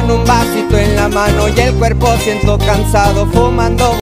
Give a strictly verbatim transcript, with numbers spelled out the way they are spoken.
con un vasito en la mano y el cuerpo siento cansado fumando.